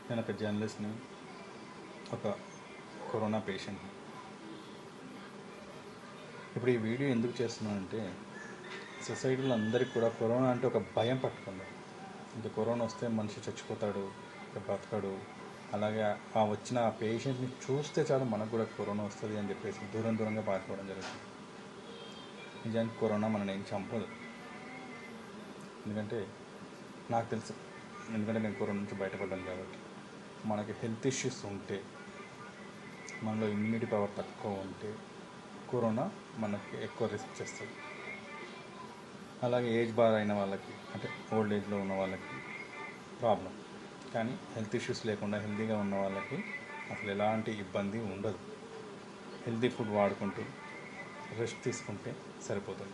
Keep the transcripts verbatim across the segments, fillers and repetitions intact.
నేను ఒక జర్నలిస్ట్ని, ఒక కరోనా పేషెంట్ని. ఇప్పుడు ఈ వీడియో ఎందుకు చేస్తున్నానంటే, సొసైటీలో అందరికీ కూడా కరోనా అంటే ఒక భయం పట్టుకుంది. ఇంకా కరోనా వస్తే మనిషి చచ్చిపోతాడు, ఇంకా బతకడు. అలాగే ఆ వచ్చిన ఆ పేషెంట్ని చూస్తే చాలు మనకు కూడా కరోనా వస్తుంది అని చెప్పేసి దూరం దూరంగా పారిపోవడం జరుగుతుంది. నిజానికి కరోనా మనల్ని ఏం చంపదు. ఎందుకంటే నాకు తెలుసు, ఎందుకంటే నేను కరోనా నుంచి బయటపడ్డాను కాబట్టి. మనకి హెల్త్ ఇష్యూస్ ఉంటే, మనలో ఇమ్యూనిటీ పవర్ తక్కువ ఉంటే కరోనా మనకి ఎక్కువ రిస్క్ చేస్తుంది. అలాగే ఏజ్ బార్ అయిన వాళ్ళకి, అంటే ఓల్డ్ ఏజ్లో ఉన్న వాళ్ళకి ప్రాబ్లం. కానీ హెల్త్ ఇష్యూస్ లేకుండా హెల్తీగా ఉన్న వాళ్ళకి అసలు ఎలాంటి ఇబ్బంది ఉండదు. హెల్తీ ఫుడ్ వాడుకుంటూ రెస్ట్ తీసుకుంటే సరిపోతుంది.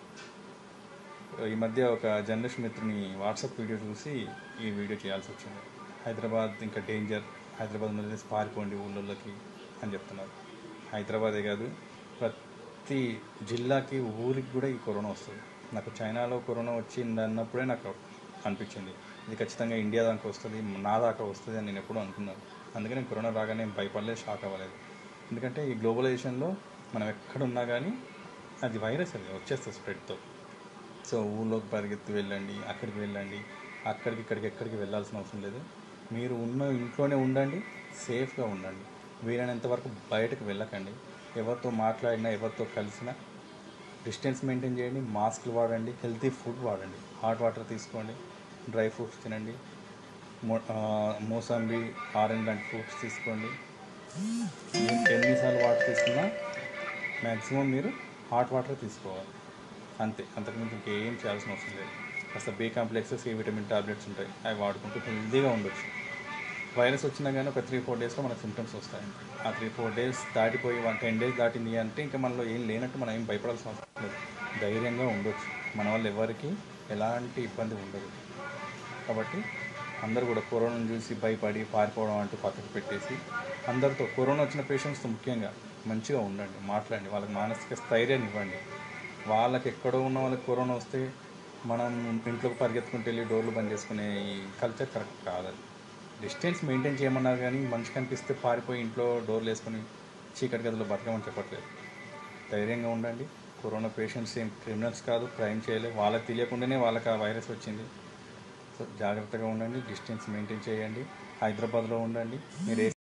ఈ మధ్య ఒక జర్నలిస్ట్ మిత్రుని వాట్సాప్ వీడియో చూసి ఈ వీడియో చేయాల్సి వచ్చింది. హైదరాబాద్ ఇంకా డేంజర్, హైదరాబాద్ మీద పారిపోండి ఊళ్ళోకి అని చెప్తున్నారు. హైదరాబాదే కాదు, ప్రతి జిల్లాకి ఊరికి కూడా ఈ కరోనా వస్తుంది. నాకు చైనాలో కరోనా వచ్చింది అన్నప్పుడే నాకు అనిపించింది, ఇది ఖచ్చితంగా ఇండియా దాకా వస్తుంది, నా దాకా వస్తుంది అని నేను ఎప్పుడూ అనుకున్నాను. అందుకని కరోనా రాగానే భయపడలేదు, షాక్ అవ్వలేదు. ఎందుకంటే ఈ గ్లోబలైజేషన్లో మనం ఎక్కడున్నా కానీ అది వైరస్, అది వచ్చేస్తుంది స్ప్రెడ్తో. సో ఊళ్ళోకి పరిగెత్తి వెళ్ళండి, అక్కడికి వెళ్ళండి, అక్కడికి ఇక్కడికి ఎక్కడికి వెళ్ళాల్సిన అవసరం లేదు. మీరు ఉన్న ఇంట్లోనే ఉండండి, సేఫ్గా ఉండండి. వీలైనంత వరకు బయటకు వెళ్ళకండి. ఎవరితో మాట్లాడినా, ఎవరితో కలిసినా డిస్టెన్స్ మెయింటైన్ చేయండి, మాస్క్లు వాడండి, హెల్తీ ఫుడ్ వాడండి, హాట్ వాటర్ తీసుకోండి, డ్రై ఫ్రూట్స్ తినండి, మో మోసంబి, ఆరెంజ్ లాంటి ఫ్రూట్స్ తీసుకోండి. ఎన్నిసార్లు వాటర్ తీసుకున్నా మ్యాక్సిమం మీరు హాట్ వాటర్ తీసుకోవాలి, అంతే. అంతకుమించి ఇంకేం చేయాల్సిన అవసరం లేదు. కాస్త B complex, C vitamin tablets ఉంటాయి, అవి వాడుకుంటూ హెల్తీగా ఉండొచ్చు. వైరస్ వచ్చినా కానీ ఒక త్రీ ఫోర్ డేస్లో మనకు సిమ్టమ్స్ వస్తాయి. ఆ త్రీ ఫోర్ డేస్ దాటిపోయి వన్ టెన్ డేస్ దాటింది అంటే ఇంకా మనలో ఏం లేనట్టు మనం ఏం భయపడాల్సిన అవసరం లేదు. ధైర్యంగా ఉండొచ్చు. మన వల్ల ఎవరికి ఎలాంటి ఇబ్బంది ఉండదు. కాబట్టి అందరూ కూడా కరోనాను చూసి భయపడి పారిపోవడం అంటూ పక్కకు పెట్టేసి, అందరితో, కరోనా వచ్చిన పేషెంట్స్తో ముఖ్యంగా మంచిగా ఉండండి, మాట్లాడండి, వాళ్ళకి మానసిక స్థైర్యాన్ని ఇవ్వండి. వాళ్ళకి ఎక్కడో ఉన్న వాళ్ళకి కరోనా వస్తే మనం ఇంట్లోకి పరిగెత్తుకుంటూ వెళ్ళి డోర్లు బంద్ చేసుకునే ఈ కల్చర్ కరెక్ట్ కాదు. డిస్టెన్స్ మెయింటైన్ చేయమన్నారు కానీ మనిషి కనిపిస్తే పారిపోయి ఇంట్లో డోర్లు వేసుకొని చీకటి గదిలో బతకమని చెప్పట్లేదు. ధైర్యంగా ఉండండి. కరోనా పేషెంట్స్ ఏం క్రిమినల్స్ కాదు, క్రైమ్ చేయలేదు. వాళ్ళకి తెలియకుండానే వాళ్ళకి ఆ వైరస్ వచ్చింది. సో జాగ్రత్తగా ఉండండి, డిస్టెన్స్ మెయింటైన్ చేయండి, హైదరాబాద్లో ఉండండి. మీరు